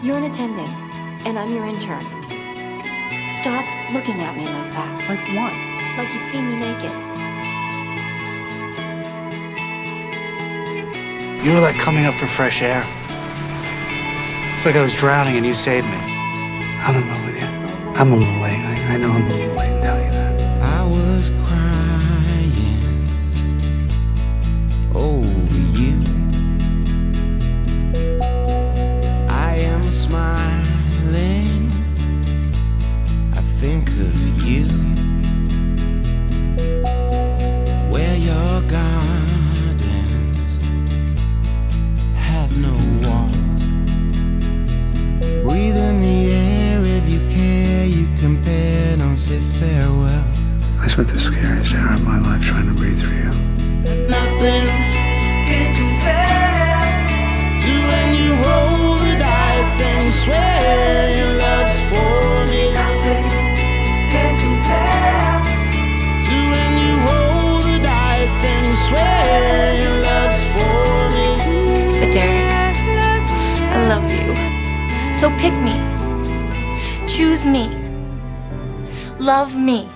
You're an attending, and I'm your intern. Stop looking at me like that. Like what? Like you've seen me naked. You were like coming up for fresh air. It's like I was drowning and you saved me. I'm in love with you. I'm a little late. I know I'm a little late to tell you that. I was crying over you. I am smiling. I think of you. Where your gardens have no walls. Breathe in the air if you care. You compare, don't say farewell. I spent the scariest hour of my life trying to breathe through you. Nothing can compare to when you roll the dice and you swear your love's for me. Nothing can compare to when you roll the dice and you swear your love's for me. But Derek, I love you. So pick me. Choose me. Love me.